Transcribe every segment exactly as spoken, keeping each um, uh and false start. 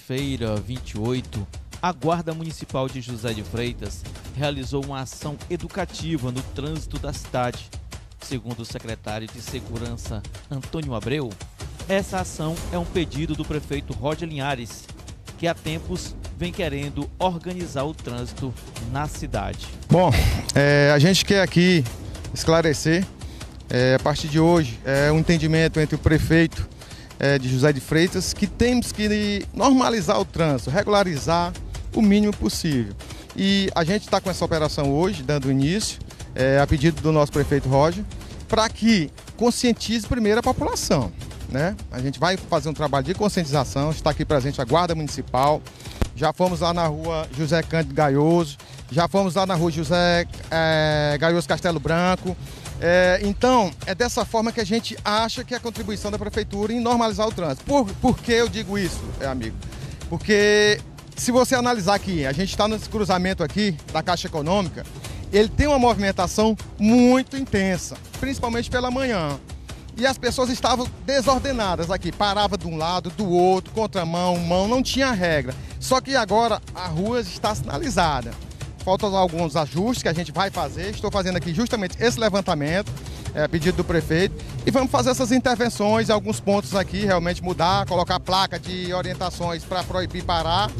quarta-feira, vinte e oito, a Guarda Municipal de José de Freitas realizou uma ação educativa no trânsito da cidade. Segundo o secretário de Segurança, Antônio Abreu, essa ação é um pedido do prefeito Roger Linhares, que há tempos vem querendo organizar o trânsito na cidade. Bom, é, a gente quer aqui esclarecer, é, a partir de hoje, é um entendimento entre o prefeito é, de José de Freitas, que temos que normalizar o trânsito, regularizar o mínimo possível. E a gente está com essa operação hoje, dando início, é, a pedido do nosso prefeito Roger, para que conscientize primeiro a população, né? A gente vai fazer um trabalho de conscientização, está aqui presente a Guarda Municipal, já fomos lá na rua José Cândido Gaioso, já fomos lá na rua José é, Gaioso Castelo Branco. É, então, é dessa forma que a gente acha que é a contribuição da prefeitura em normalizar o trânsito. Por, por que eu digo isso, é, amigo? Porque se você analisar aqui, a gente está nesse cruzamento aqui da Caixa Econômica, ele tem uma movimentação muito intensa, principalmente pela manhã. E as pessoas estavam desordenadas aqui, parava de um lado, do outro, contramão, mão, não tinha regra. Só que agora a rua está sinalizada. Faltam alguns ajustes que a gente vai fazer. Estou fazendo aqui justamente esse levantamento, é, a pedido do prefeito. E vamos fazer essas intervenções em alguns pontos aqui, realmente mudar, colocar placa de orientações para proibir parar,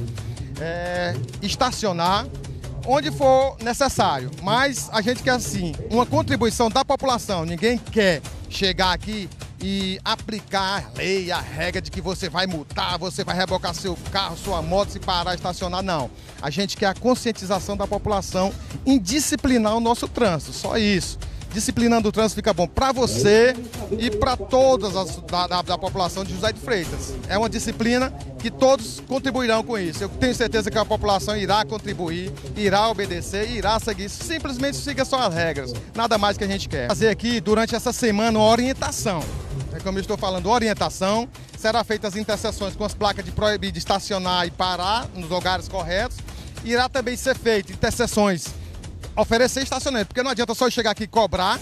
é, estacionar, onde for necessário. Mas a gente quer, assim, uma contribuição da população. Ninguém quer chegar aqui e aplicar a lei, a regra de que você vai multar, você vai rebocar seu carro, sua moto, se parar, estacionar. Não. A gente quer a conscientização da população em disciplinar o nosso trânsito. Só isso. Disciplinando o trânsito fica bom para você e para todas as da, da, da população de José de Freitas. É uma disciplina que todos contribuirão com isso. Eu tenho certeza que a população irá contribuir, irá obedecer, irá seguir. Simplesmente siga só as regras. Nada mais que a gente quer. Fazer aqui durante essa semana uma orientação. É como eu estou falando, orientação. Será feitas as interseções com as placas de proibir de estacionar e parar nos lugares corretos. Irá também ser feita interseções, oferecer estacionamento, porque não adianta só eu chegar aqui e cobrar,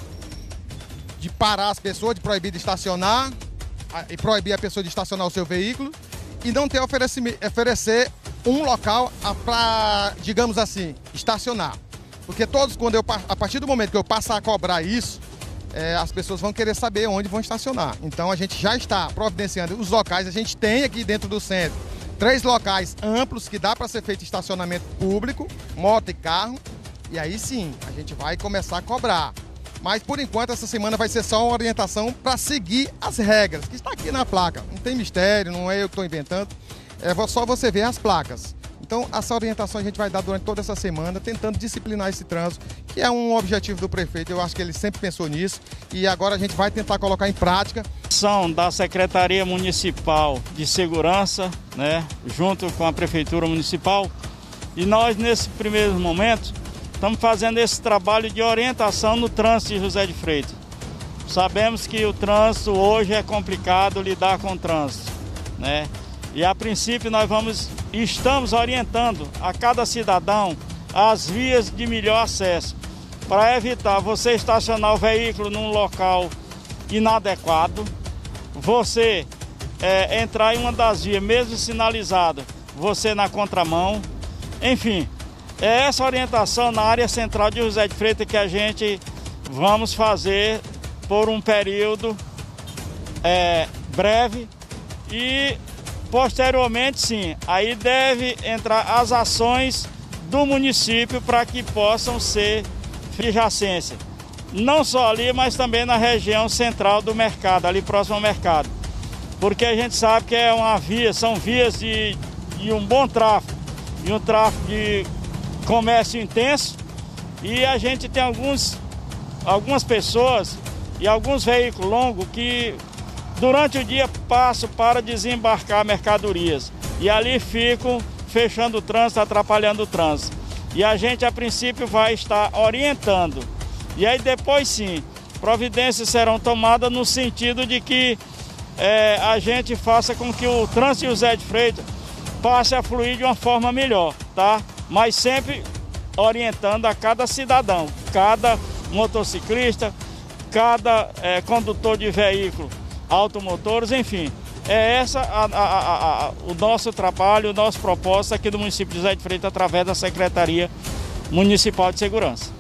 de parar as pessoas, de proibir de estacionar, e proibir a pessoa de estacionar o seu veículo, e não ter oferecer um local para, digamos assim, estacionar. Porque todos, quando eu, a partir do momento que eu passar a cobrar isso, é, as pessoas vão querer saber onde vão estacionar. Então a gente já está providenciando os locais, a gente tem aqui dentro do centro três locais amplos que dá para ser feito estacionamento público, moto e carro. E aí sim, a gente vai começar a cobrar. Mas por enquanto essa semana vai ser só uma orientação para seguir as regras, que está aqui na placa. Não tem mistério, não é eu que estou inventando, é só você ver as placas. Então essa orientação a gente vai dar durante toda essa semana, tentando disciplinar esse trânsito, que é um objetivo do prefeito. Eu acho que ele sempre pensou nisso e agora a gente vai tentar colocar em prática. Ação da Secretaria Municipal de Segurança, né, junto com a Prefeitura Municipal, e nós nesse primeiro momento estamos fazendo esse trabalho de orientação no trânsito de José de Freitas. Sabemos que o trânsito hoje é complicado lidar com o trânsito, né? E a princípio nós vamos, estamos orientando a cada cidadão as vias de melhor acesso, para evitar você estacionar o veículo num local inadequado, você é, entrar em uma das vias, mesmo sinalizada, você na contramão, enfim. É essa orientação na área central de José de Freitas que a gente vamos fazer por um período é, breve e posteriormente sim, aí deve entrar as ações do município para que possam ser de adjacência. Não só ali, mas também na região central do mercado, ali próximo ao mercado. Porque a gente sabe que é uma via, são vias de, de um bom tráfego, e um tráfego de comércio intenso, e a gente tem alguns, algumas pessoas e alguns veículos longos que durante o dia passam para desembarcar mercadorias e ali ficam fechando o trânsito, atrapalhando o trânsito. E a gente a princípio vai estar orientando, e aí depois sim, providências serão tomadas no sentido de que é, a gente faça com que o trânsito de José de Freitas passe a fluir de uma forma melhor, tá? Mas sempre orientando a cada cidadão, cada motociclista, cada é, condutor de veículo, automotores, enfim, É essa a, a, a, a, o nosso trabalho, o nosso propósito aqui do município de José de Freitas através da Secretaria Municipal de Segurança.